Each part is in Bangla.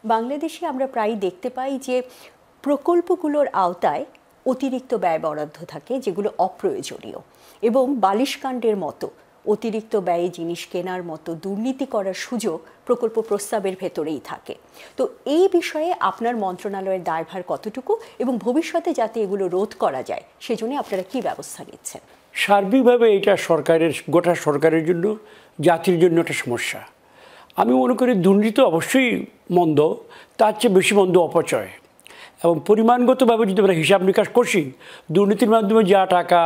বাংলাদেশে আমরা প্রায়ই দেখতে পাই যে প্রকল্পগুলোর আওতায় অতিরিক্ত ব্যয় বরাদ্দ থাকে যেগুলো অপ্রয়োজনীয়, এবং বালিশকাণ্ডের মতো অতিরিক্ত ব্যয়ে জিনিস কেনার মতো দুর্নীতি করার সুযোগ প্রকল্প প্রস্তাবের ভেতরেই থাকে। তো এই বিষয়ে আপনার মন্ত্রণালয়ের দায়ভার কতটুকু, এবং ভবিষ্যতে যাতে এগুলো রোধ করা যায় সেজন্য আপনারা কি ব্যবস্থা নিচ্ছেন? সার্বিকভাবে এটা গোটা সরকারের জন্য, জাতির জন্য একটা সমস্যা। আমি মনে করি দুর্নীতি অবশ্যই মন্দ, তার চেয়ে বেশি মন্দ অপচয়। এবং পরিমাণগতভাবে যদি আমরা হিসাব নিকাশ করছি, দুর্নীতির মাধ্যমে যা টাকা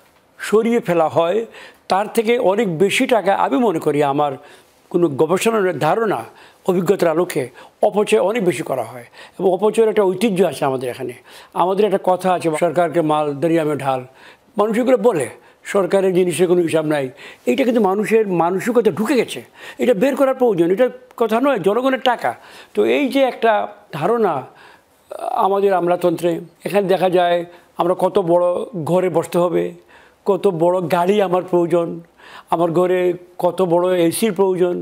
সরিয়ে ফেলা হয় তার থেকে অনেক বেশি টাকা আমি মনে করি, আমার কোনো গবেষণার ধারণা, অভিজ্ঞতার আলোকে অপচয় অনেক বেশি করা হয়। এবং অপচয়ের একটা ঐতিহ্য আছে আমাদের এখানে। আমাদের একটা কথা আছে, সরকারকে মাল দরিয়ামে ঢাল। মানুষ এগুলো বলে, সরকারের জিনিসের কোনো হিসাব নাই। এইটা কিন্তু মানুষের মানসিকতা ঢুকে গেছে, এটা বের করার প্রয়োজন। এটা কথা নয়, জনগণের টাকা। তো এই যে একটা ধারণা আমাদের আমলাতন্ত্রে, এখানে দেখা যায় আমরা কত বড় ঘরে বসতে হবে, কত বড় গাড়ি আমার প্রয়োজন, আমার ঘরে কত বড় এসির প্রয়োজন,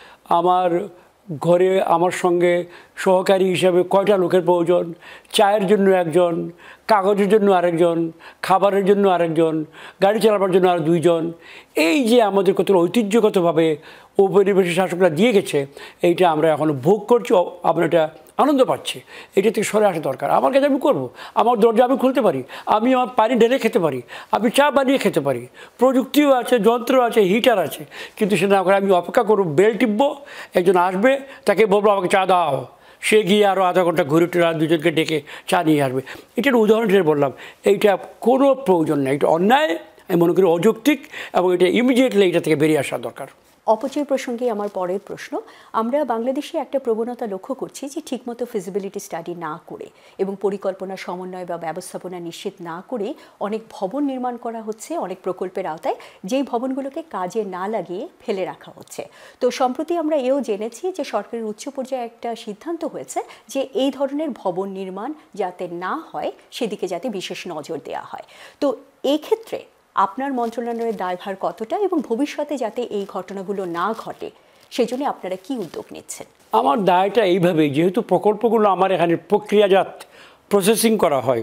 আমার ঘরে আমার সঙ্গে সহকারী হিসাবে কয়টা লোকের প্রয়োজন, চায়ের জন্য একজন, কাগজের জন্য আরেকজন, খাবারের জন্য আরেকজন, গাড়ি চালাবার জন্য আর দুইজন। এই যে আমাদের কত ঐতিহ্যগতভাবে ঔপনিবেশিক শাসকরা দিয়ে গেছে, এইটা আমরা এখনও ভোগ করছি, আমরা এটা আনন্দ পাচ্ছি। এটা থেকে সরে আসা দরকার। আমার কাছে আমি করবো, আমার দরজা আমি খুলতে পারি, আমি আমার পানি ঢেলে খেতে পারি, আমি চা বানিয়ে খেতে পারি, প্রযুক্তিও আছে, যন্ত্র আছে, হিটার আছে। কিন্তু সেটা না করে আমি অপেক্ষা করবো, বেল টিপবো, একজন আসবে, তাকে বলবো আমাকে চা দাও, সে গিয়ে আরও আধা ঘন্টা ঘুরে টুরে আর দুজনকে ডেকে চা নিয়ে আসবে। এটার উদাহরণ হিসেবে বললাম, এইটা কোনো প্রয়োজন নেই, এটা অন্যায়, আমি মনে করি অযৌক্তিক, এবং এটা ইমিডিয়েটলি এটা থেকে বেরিয়ে আসা দরকার। অপচয় প্রসঙ্গে আমার পরের প্রশ্ন, আমরা বাংলাদেশে একটা প্রবণতা লক্ষ্য করছি যে ঠিকমতো ফিজিবিলিটি স্টাডি না করে এবং পরিকল্পনা, সমন্বয় বা ব্যবস্থাপনা নিশ্চিত না করে অনেক ভবন নির্মাণ করা হচ্ছে অনেক প্রকল্পের আওতায়, যেই ভবনগুলোকে কাজে না লাগিয়ে ফেলে রাখা হচ্ছে। তো সম্প্রতি আমরা এও জেনেছি যে সরকারের উচ্চ পর্যায়ে একটা সিদ্ধান্ত হয়েছে যে এই ধরনের ভবন নির্মাণ যাতে না হয় সেদিকে যাতে বিশেষ নজর দেওয়া হয়। তো এই ক্ষেত্রে আপনার মন্ত্রণালয়ের দায়ভার কতটা, এবং ভবিষ্যতে যাতে এই ঘটনাগুলো না ঘটে সেজন্য আপনারা কি উদ্যোগ নিচ্ছেন? আমার দায়টা এইভাবে, যেহেতু প্রকল্পগুলো আমার এখানে প্রক্রিয়াজাত প্রসেসিং করা হয়,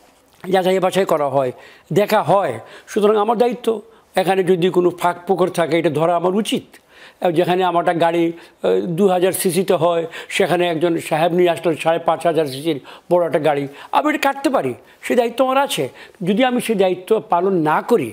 যাচাই বাছাই করা হয়, দেখা হয়, সুতরাং আমার দায়িত্ব এখানে যদি কোনো ফাঁক পুকুর থাকে এটা ধরা আমার উচিত। যেখানে আমার একটা গাড়ি 2000 সিসিতে হয়, সেখানে একজন সাহেব নিয়ে আসলে 5500 সিসির বড় একটা গাড়ি, আমি এটা কাটতে পারি, সে দায়িত্ব আমার আছে। যদি আমি সেই দায়িত্ব পালন না করি,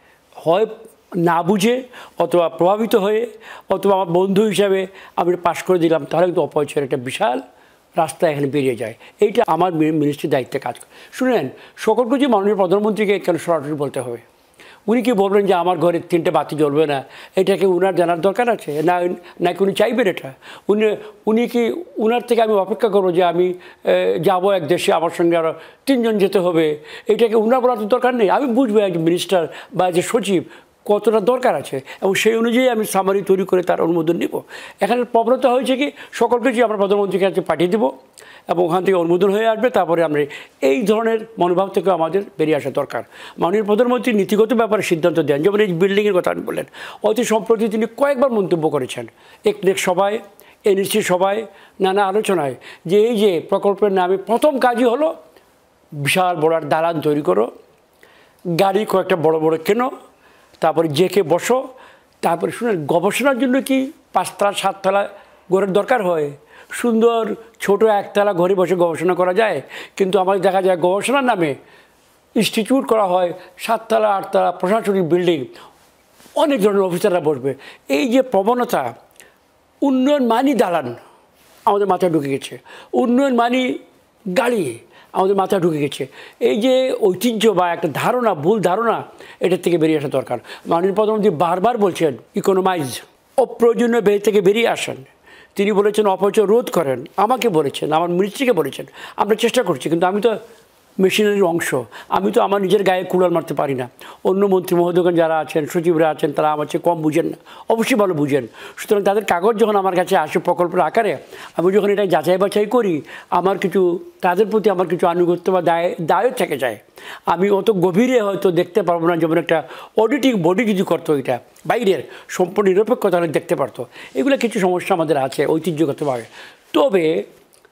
হয় না বুঝে অথবা প্রভাবিত হয়ে অথবা আমার বন্ধু হিসাবে আমি পাশ করে দিলাম, তাহলে কিন্তু অপচয়ের একটা বিশাল রাস্তা এখানে বেরিয়ে যায়। এইটা আমার মিনিস্ট্রির দায়িত্বে কাজ করে। শুনেন, সকল কিছু মাননীয় প্রধানমন্ত্রীকে কেন সরাসরি বলতে হবে? উনি কি বলবেন যে আমার ঘরে 3টে বাতি জ্বলবে না? এটাকে উনার জানার দরকার আছে নাকি উনি চাইবেন এটা? উনি কি উনার থেকে আমি অপেক্ষা করবো যে আমি যাবো এক দেশে, আমার সঙ্গে আরও 3 জন যেতে হবে? এটাকে উনার বলার তো দরকার নেই। আমি বুঝবো একজন মিনিস্টার বা যে সচিব কতটা দরকার আছে, এবং সেই অনুযায়ী আমি সামারি তৈরি করে তার অনুমোদন নিব। এখানে প্রবণতা হয়েছে কি, সকল কিছু আমরা প্রধানমন্ত্রীর কাছে পাঠিয়ে দেবো এবং ওখান থেকে অনুমোদন হয়ে আসবে, তারপরে আমরা এই ধরনের মনোভাব থেকে আমাদের বেরিয়ে আসা দরকার। মাননীয় প্রধানমন্ত্রী নীতিগত ব্যাপারে সিদ্ধান্ত দেন, যেমন এই বিল্ডিংয়ের কথা আপনি বললেন, অতি সম্প্রতি তিনি কয়েকবার মন্তব্য করেছেন, একনেক সভায়, এনএসসি সভায়, নানা আলোচনায়, যে এই যে প্রকল্পের নামে প্রথম কাজই হলো বিশাল বড় দালান তৈরি করো, গাড়ি কয়েকটা বড় বড় কেনো, তারপরে জেকে বসো। তারপরে শুনেন, গবেষণার জন্য কি 5তলা 7তলা ঘরের দরকার হয়? সুন্দর ছোট 1তলা ঘরে বসে গবেষণা করা যায়, কিন্তু আমাদের দেখা যায় গবেষণার নামে ইনস্টিটিউট করা হয় 7তলা 8তলা প্রশাসনিক বিল্ডিং, অনেক ধরনের অফিসাররা বসবে। এই যে প্রবণতা, উন্নয়ন মানি দালান আমাদের মাথায় ঢুকে গেছে, উন্নয়ন মানি গাড়ি আমাদের মাথায় ঢুকে গেছে। এই যে ঐতিহ্য বা একটা ধারণা, ভুল ধারণা, এটার থেকে বেরিয়ে আসা দরকার। মাননীয় প্রধানমন্ত্রী বারবার বলছেন ইকোনমাইজ, অপ্রয়োজনীয় ব্যয় থেকে বেরিয়ে আসেন। তিনি বলেছেন অপচয় রোধ করেন, আমাকে বলেছেন, আমার মিনিস্ট্রিকে বলেছেন। আমরা চেষ্টা করছি, কিন্তু আমি তো মেশিনারির অংশ, আমি তো আমার নিজের গায়ে কুড়াল মারতে পারি না। অন্য মন্ত্রী মহোদয়গণ যারা আছেন, সচিবরা আছেন, তারা আমার চেয়ে কম বুঝেন না, অবশ্যই ভালো বুঝেন। সুতরাং তাদের কাগজ যখন আমার কাছে আসে প্রকল্পের আকারে, আমি যখন এটা যাচাই বাছাই করি, আমার কিছু তাদের প্রতি আমার কিছু আনুগত্য বা দায়ও থেকে যায়। আমি অত গভীরে হয়তো দেখতে পারবো না, যেমন একটা অডিটিং বডি যদি করতো, এটা বাইরের সম্পূর্ণ নিরপেক্ষ তাহলে দেখতে পারতো। এগুলো কিছু সমস্যা আমাদের আছে ঐতিহ্যগতভাবে। তবে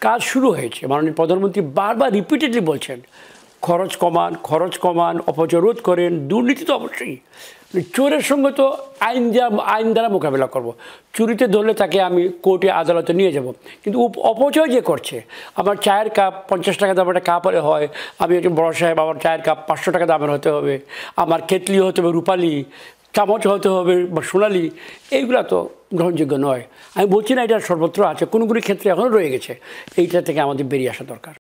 কাজ শুরু হয়েছে। মাননীয় প্রধানমন্ত্রী বারবার রিপিটেডলি বলছেন খরচ কমান, অপচয় রোধ করেন, দুর্নীতি তো অবশ্যই। চোরের সঙ্গে তো আইন দ্বারা মোকাবেলা করব। চুরিতে ধরলে তাকে আমি কোর্টে আদালতে নিয়ে যাব, কিন্তু অপচয় যে করছে, আমার চায়ের কাপ 50 টাকা দামের একটা কাপ হলে হয়, আমি একজন বড় সাহেব, আমার চায়ের কাপ 500 টাকা দামের হতে হবে, আমার কেতলি হতে হবে রূপালি, চামচ হতে হবে বা সোনালি, এইগুলা তো গ্রহণযোগ্য নয়। আমি বলছি না এটা সর্বত্র আছে, কোনো ক্ষেত্রে এখনও রয়ে গেছে। এইটা থেকে আমাদের বেরিয়ে আসা দরকার।